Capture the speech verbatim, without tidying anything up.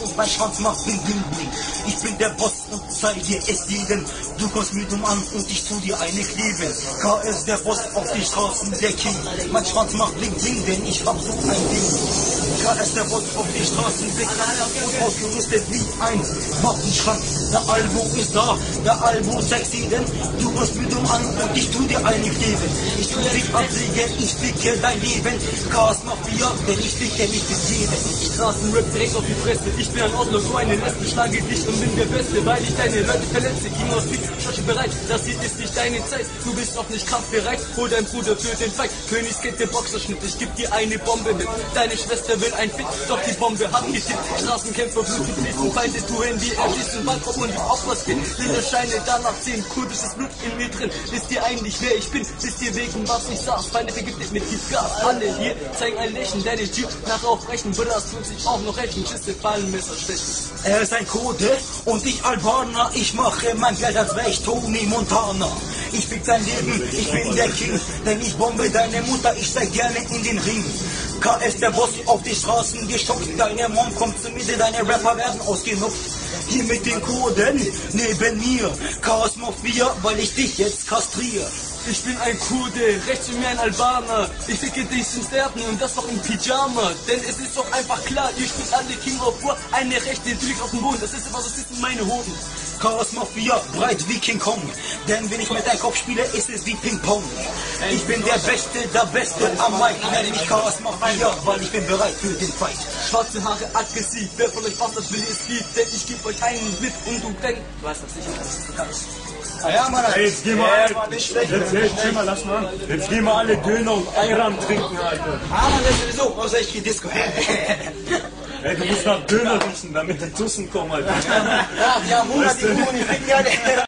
und mein Schwanz macht bling bling bling. Ich bin der Boss und zeige es jedem. Du kommst mir dumm an und ich tu dir eine kleben. K S der Boss auf die Straßen, der King. Mein Schwanz macht bling bling, denn ich hab so ein Ding. K S der Boss auf die Straßen, der King. Und ausgerüstet wie ein Waffenschrank. Der Albo ist da, der Albo sexy, denn du kommst mir dumm an und ich tu dir eine kleben. Ich tu dich absägen, ich ficke dein Leben. K S Mafia, denn ich ficke mich mit jedem. Straßenrap direkt auf die Fresse. Ich bin ein Oslo, so eine Neste, schlage dich und bin der Beste, weil ich deine Leute verletze. King aus Fix, Schotsche bereit, das hier ist nicht deine Zeit. Du bist noch nicht kampfbereit, hol dein Bruder für den Fight. Königskette, Boxerschnitt, ich geb dir eine Bombe mit. Deine Schwester will ein Fit, doch die Bombe hat getippt. Straßenkämpfer, Blut fließen, Feinde, du Handy, erschießen, Bankrott und die Opferskin. Liederscheine, danach zehn, kurdisches Blut in mir drin. Wisst ihr eigentlich, wer ich bin? Wisst ihr, wegen was ich saß? Feinde vergiftet mit Gas. Alle hier zeigen ein Lächeln, der die Tür nach aufbrechen. Bruder, tut sich auch noch recht, Schüsse fallen, Messer stechen. Er ist ein Kurde und ich Albaner, ich mache mein Geld als wäre ich Tony Montana. Ich fick dein Leben, ich bin der King, denn ich bombe deine Mutter, ich steig gerne in den Ring. K S der Boss auf die Straßen geschockt, deine Mom kommt zu Mitte, deine Rapper werden ausgenockt. Hier mit den Kurden neben mir, K S Mafia, weil ich dich jetzt kastriere. Ich bin ein Kurde, rechts wie mir ein Albaner. Ich ficke dich ins Sterben und das doch im Pyjama. Denn es ist doch einfach klar, ihr spielt alle King of War. Eine rechte, die liegt auf dem Boden, das ist was, das sind meine Hoden. K S Mafia, breit wie King Kong. Denn wenn ich mit deinem Kopf spiele, ist es wie Ping-Pong. Ich bin der Beste, der Beste am Mic. Nenne mich K S Mafia, weil ich bin bereit für den Fight. Schwarze Haare aggressiv, wer von euch Bastard will es lieb? Denn ich geb euch einen mit und du denkst, du weißt das sicher, das ist bekannt. Ah ja, Mann, hey, jetzt gehen wir alle, jetzt, jetzt, chill mal, lass mal. Jetzt gehen wir alle Döner und Ayran trinken, Alter. Ah, Mann, das ist sowieso, außer ich geh Disco. Hey, du musst nach Döner riechen, damit die Tussen kommen, Alter. Ja, ja, Bruder, die Kuh, die ficken ja.